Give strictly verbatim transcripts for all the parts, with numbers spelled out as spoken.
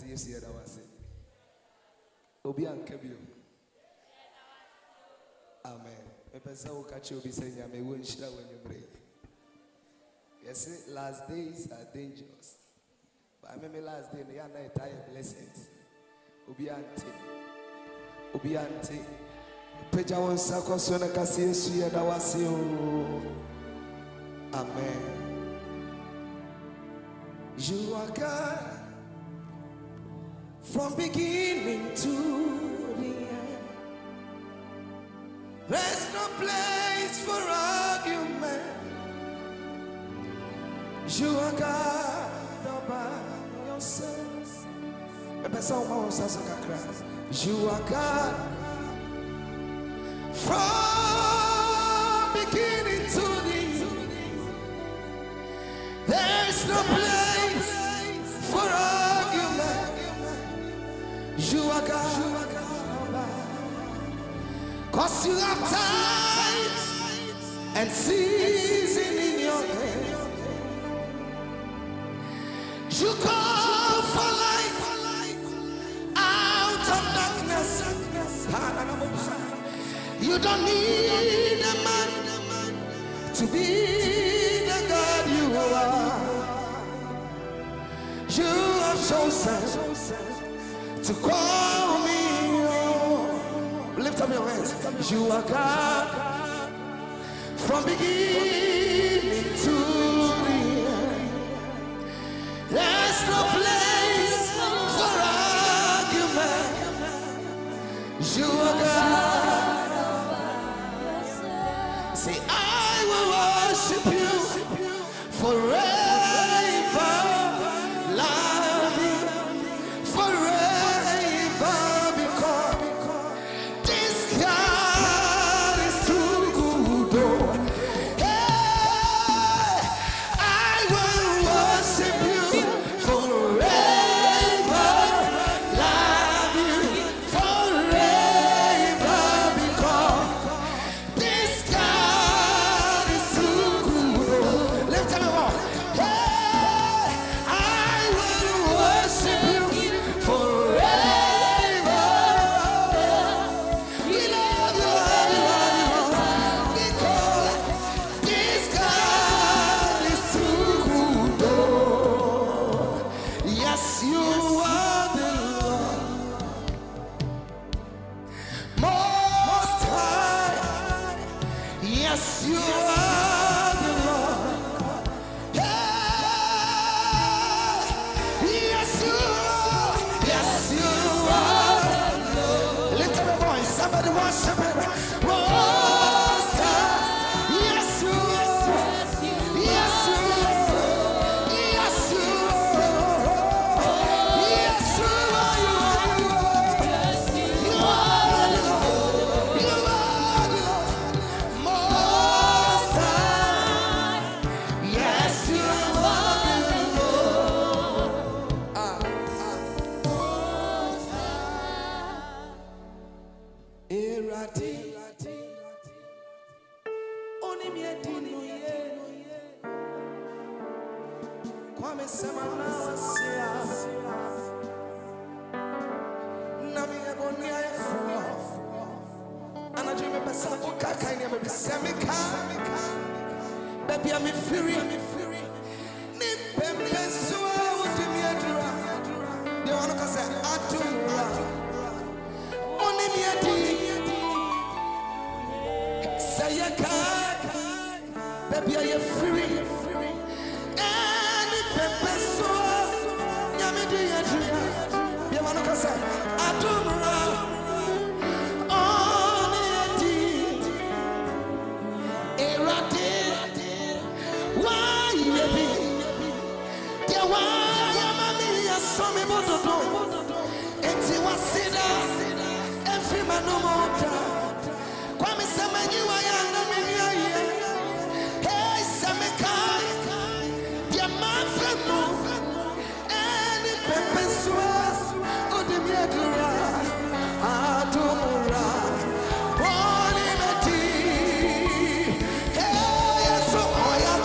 kasi yesu yeda wase. Obi ankabio. Amen. Me pesa wo ka che obi say nyame wo nshira wo nyumre. Yes, last days are dangerous. But I remember last day they are not entire blessings. Obi ante. Obi ante. Peja won sakoso na kasi yesu yeda wase o. Amen. You are God from beginning to the end. There's no place for argument. You are God all by yourself. You are God from beginning to the end. There's no place for argument. You are God, cause you have times and season in your hand. You call for life out of darkness. You don't need a man to be the God you are. You have chosen to call me home. Lift up your hands. You are God from beginning to the end. There's no place for argument. You are God. Say, I will worship you forever.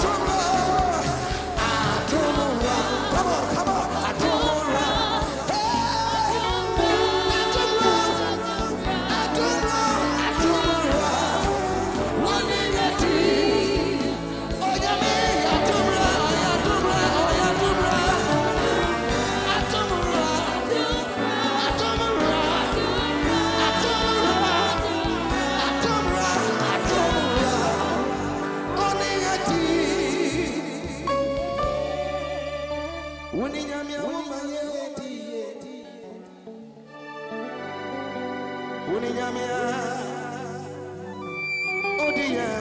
Come on, come on.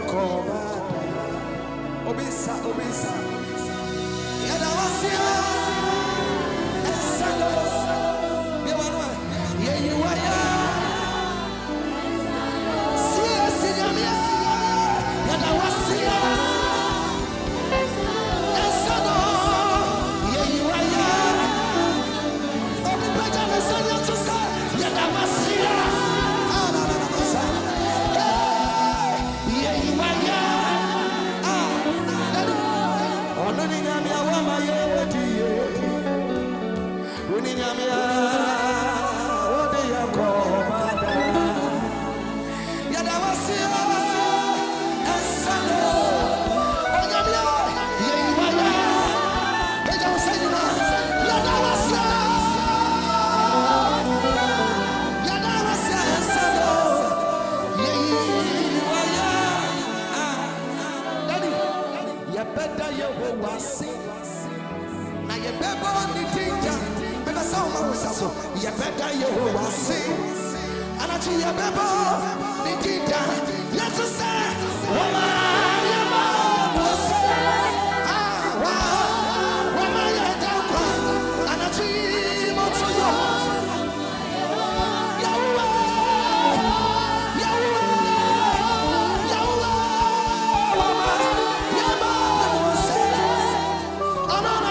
Obisa, obisa. Yadawasia. Esalo. Biwanwa. Yeah, you are ya. Sia, sinyamia. Yadawasia. Esalo. Yeah, you are ya. Obi beja mesonya to say. Yadawasia. Ah, no, no, no, no, sir. Yeah, you are ya. You better you will sing. And I tell you, baby, the teacher, let's say, woman, your mom will say, ah, wow, woman, you're down, and I tell you, what's your Yahweh, Yahweh, Yahweh, woman, your mom will say, oh, no, no,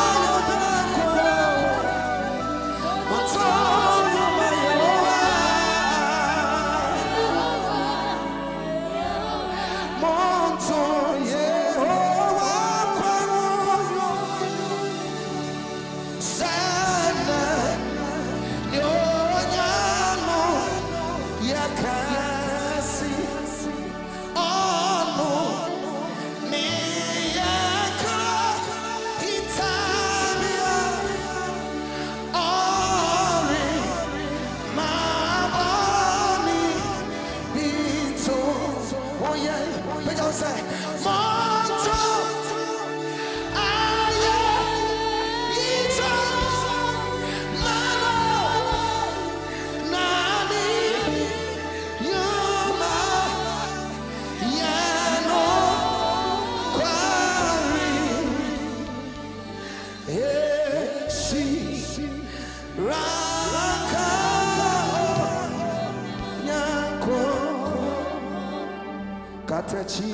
Katachi,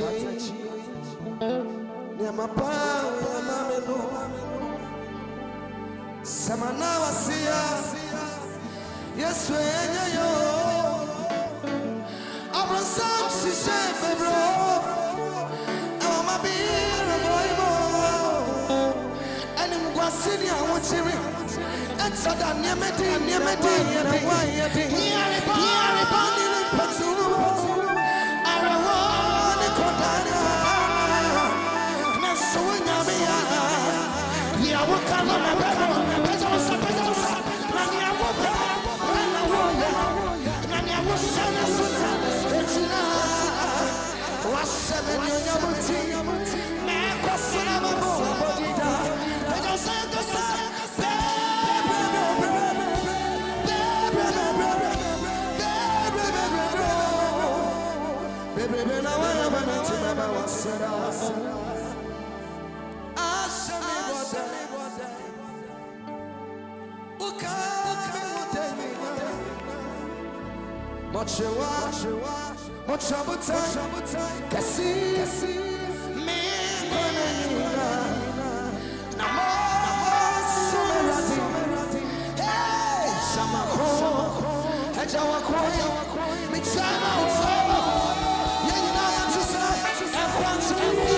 Yamapa, Yamameno, Samana Wasia, yes, when you Abraham, she said, bro, I'm a beer, and I'm Guasini, I want to read. And so that Yamati, Yamati, Yamati, Mochewa, Mochewa, Kasi, Kasi, me, Gwanina, Namo, Sumerati, hey, Shamako, Hajawako, Michama, Yanina, to say, and once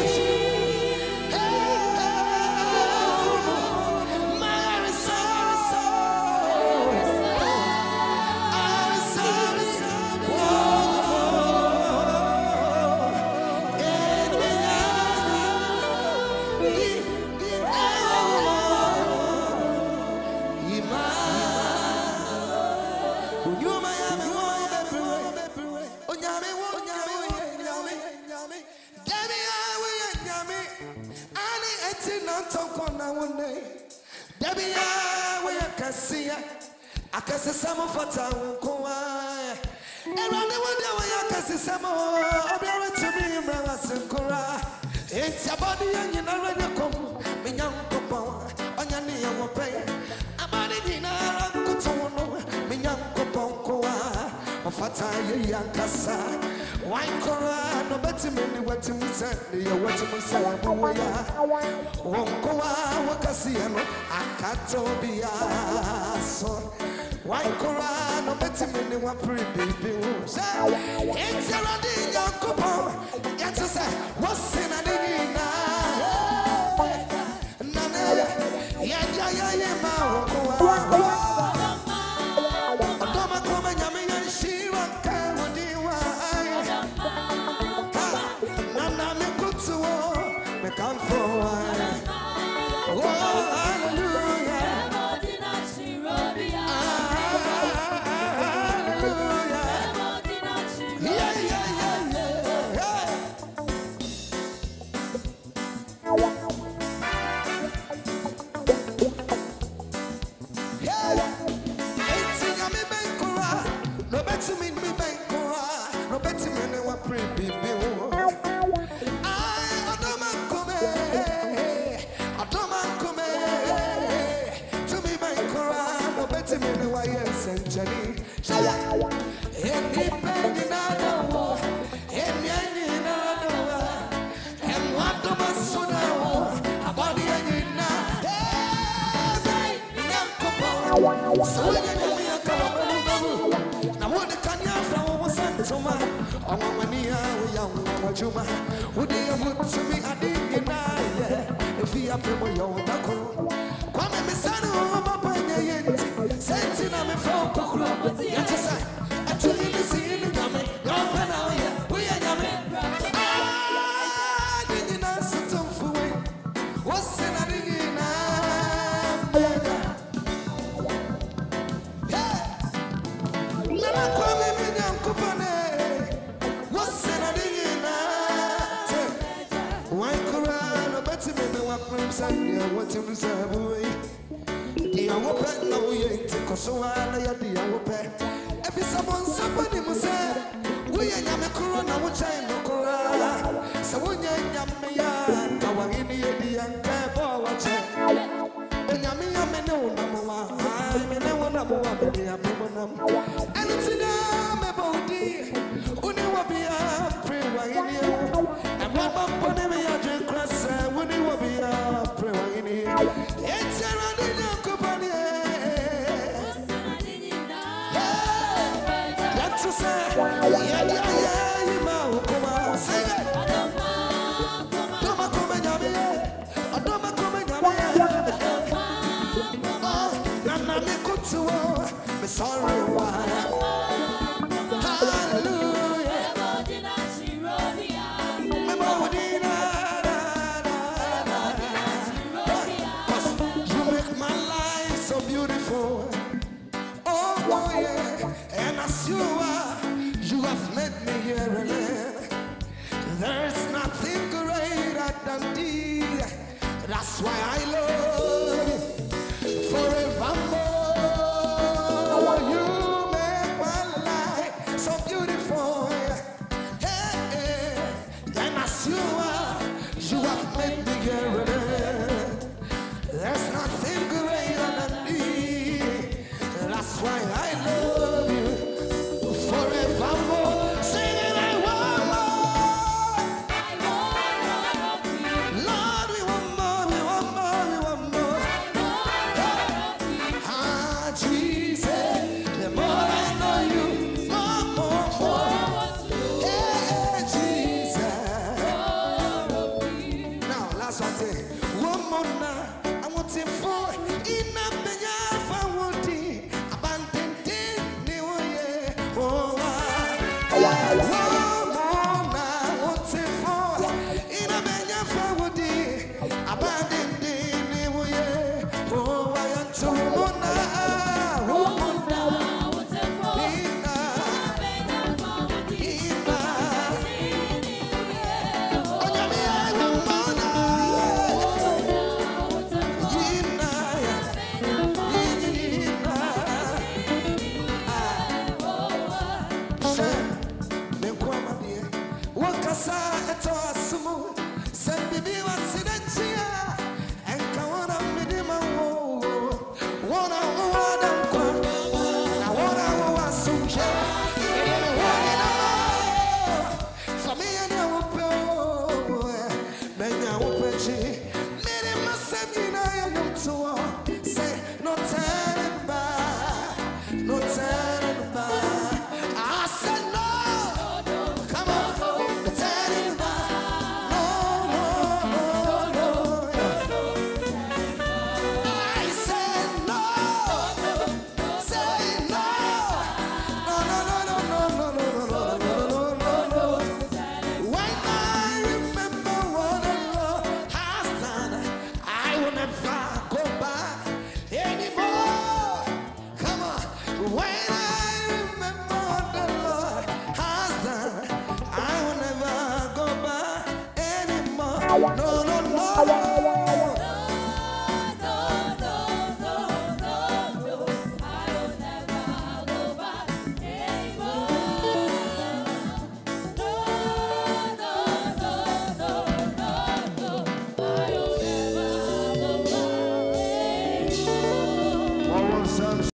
I can see some of what I will go. And I never know why I can see some more. I'll be able to be It's your body and you know when you come. Me young couple, on your knee, I will pay. A body dinner, good to know. Me young couple, of a tie, young cassa. Wine cora, no better many what to me say. You're what to me say. Won't go out, Cassiano. I can't be a son. Wine cora, no better many what pretty baby. It's a running young couple. Yet to say, what's in a digging now? Yeah, yeah, yeah, yeah, ma. Adoma come and yummy and she won't come with you. Nana me put to war, me come for one. Oh, hallelujah. Hallelujah. Yeah, yeah, yeah, yeah. To me, me bank, no better me no a pretty bill. I don't come, I don't come to me bank, no better me no a yes and Jenny. Any penny in our war, any in our door, and what the Masuna, a body and in now. So when you me a come. Soma, I want money, I want you. Would you put to me? I didn't deny. If you have to your knuckle, come and miss out on my pioneer. Sensing I'm a folk, yet to say, actually, the scene, Yammy, your penalty, we are Yammy. Ah, didn't I sit on for me? What's in a digging? Yeah, never come in young company. What to reserve away? Dear Wopet, no, you ain't take us so while I dear Wopet. If it's someone, somebody must say, we ain't a corona, which I know corona. So when you're yammy, I'm in the idea and pepper watch it. And yammy, I'm in no number one. I'm in no number one, but they are people. And it's in a body. Only will be a prayer in you. And what about me? I drink cross, when you will be a it's a running company. That's to say, yeah, yeah, yeah, you know, come on, sing it. Don't come and yummy, don't come and yummy. Oh, Nana, me good to war, me sorry, why? Hallelujah. Me Modena. You are, you have made me here again. There's nothing greater than thee. That's why I love you forevermore. You make my life so beautiful. Hey, hey. And as you are, you have made me here again. There's nothing greater than thee. That's why I love you. Forevermore, singing I want more. Lord, we want more, we want more, we want more. Ah, Jesus, the more I know you, more, more, more. Hey, Jesus. Now, last one thing. One more now, I want it for in a bigger for one thing. Abandoned in New Year. Oh. Send me be what Sidacia and Kawana Midima. One hour, I want our Suja. For me and your people, then I will pay. Let him send me now to say, no turning back, no turning back. I said, no, come on, no turning back. No, no, no, no. I said, no, say no. No, no, no, no, no, no, no, no, no, no, no. When I remember what the Lord has done, I will never go back anymore. Come on. When I remember what the Lord has done, I will never go back anymore. No, no, no, no. What was